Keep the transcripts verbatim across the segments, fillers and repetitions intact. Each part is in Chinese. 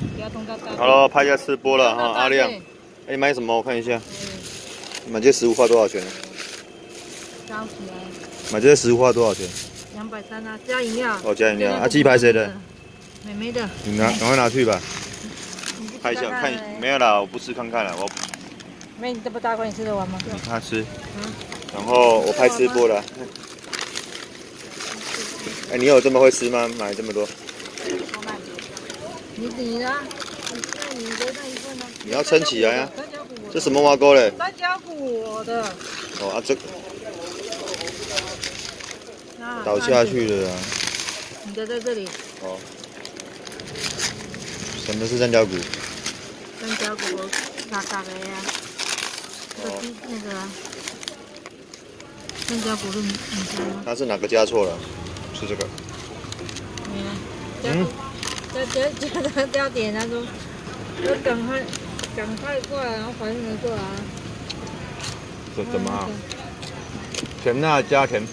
不要动到大。 好了，拍一下吃播了哈，阿亮。哎，买什么？我看一下。买这些食物花多少钱？ 高起来。 买这些食物花多少钱？ 两百三啊，加饮料。 哦，加饮料。啊，鸡排谁的？ 妹妹的。 你拿，赶快拿去吧。拍一下看，没有啦，我不吃看看了，我。 妹，你这么大块，你吃得完吗？ 你看吃。嗯。然后我拍吃播了。哎，你有这么会吃吗？买这么多？ 你你呢？你你的那一份呢？ 你要撑起来呀！这什么挖沟嘞？ 三角骨的。 哦啊，这倒下去了啊！ 你的在这里。 哦。什么是三角骨？ 三角骨嘎嘎的呀。哦。那个。三角骨是你知道吗？ 它是哪个加错了？是这个。 嗯。加加加他加点，他说要赶快赶快过来，然后怀孕了过来。 这怎么啊？甜辣加甜。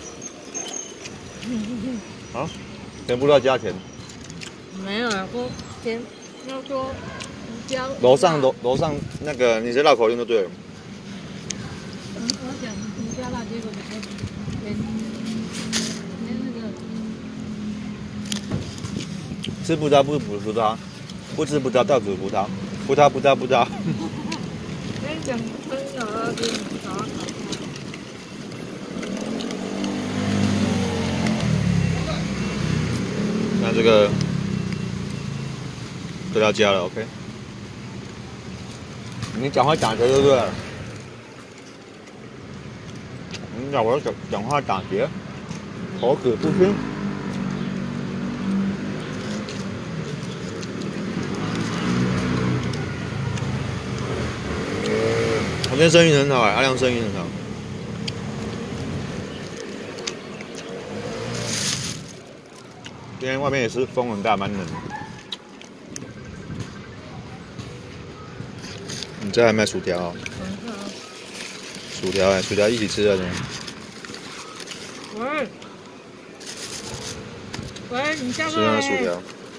啊？甜不要加甜。 没有啊，说甜要说加。 楼上楼楼上那个，你这绕口令就对了。 嗯，我讲你加辣，结果你说甜甜那个。 吃不着不补葡萄，不吃葡萄倒煮葡萄，葡萄葡萄葡萄。 跟你讲，真有啊，给你找找。 那这个都要加了 ，OK？ 你讲话打结对不对？你讲我讲讲话打结，口齿不清。我今天生意很好哎，阿亮生意很好。今天外面也是风很大，蛮冷的。你这还卖薯条哦？薯条哎，薯条一起吃的呢。 喂，喂，你下吃那薯条。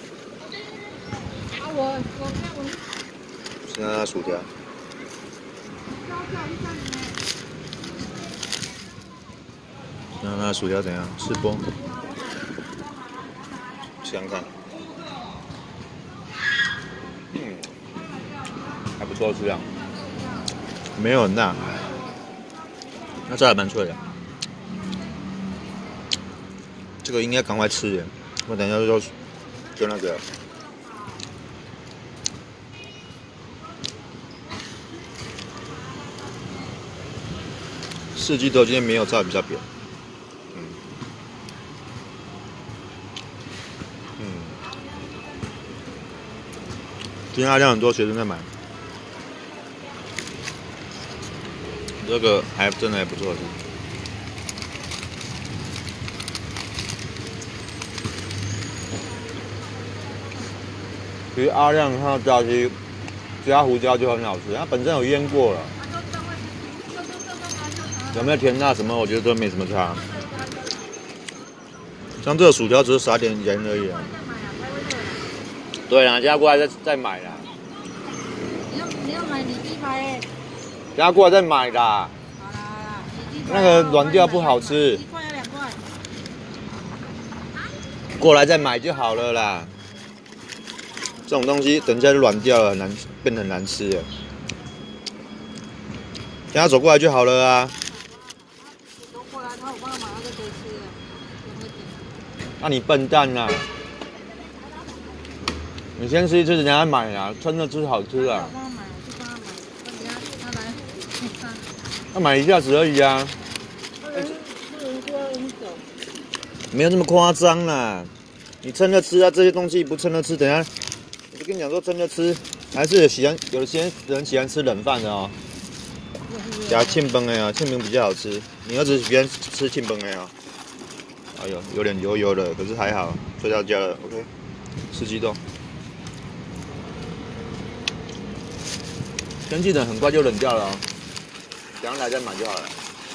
啊，我我看我。 吃那薯条。那那薯条怎样？吃播？想想看。嗯，还不错吃啊，没有很辣，那这还蛮脆的。这个应该赶快吃耶，我等一下就就那个。四季豆今天没有炸比较扁。嗯。嗯。今天阿亮很多学生在买。这个还真的还不错吃。其实阿亮他的炸鸡加胡椒就很好吃，它本身有腌过了。有没有甜辣什么？我觉得都没什么差。像这个薯条只是撒点盐而已啊。对啊，加过来再再买啦。 你要你要买你鸡排哎。 加过来再买啦。 好啦好啦， 那个软掉不好吃。 一块要两块。 过来再买就好了啦。这种东西等一下就软掉了，很难变得很难吃了。等下走过来就好了啊。 走过来，他我帮他买，他就可以吃了。 那你笨蛋啊！你先吃一吃，人家买啊，真的吃好吃啊。 我帮他买，我去帮他买，等下他来。 他买一下子而已啊。 不能不能说很久。 没有那么夸张啦，你撑着吃啊，这些东西不撑着吃，等下我就跟你讲说撑着吃，还是喜欢有些人喜欢吃冷饭的哦。加庆崩的啊，庆崩比较好吃。你儿子喜欢吃庆崩的啊？哎呦，有点油油的，可是还好，最到家了 ，OK。吃鸡豆。天气冷，很快就冷掉了哦，等下来再买就好了。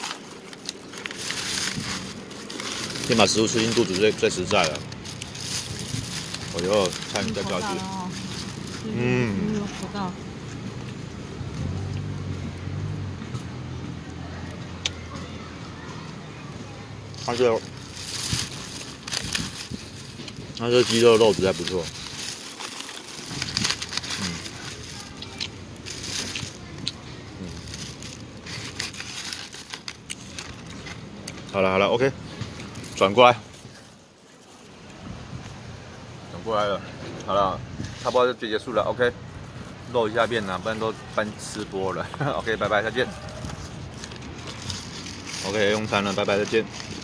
先把食物吃进肚子最最实在了。我以后餐再叫去。 嗯，牛油口道。 它这它这鸡肉肉质还不错。嗯嗯，好了好了 ，OK， 转过来，转过来了，好了，差不多就结束了 ，OK。露一下面啊，不然都翻吃播了。OK， 拜拜，再见。OK， 用餐了，拜拜，再见。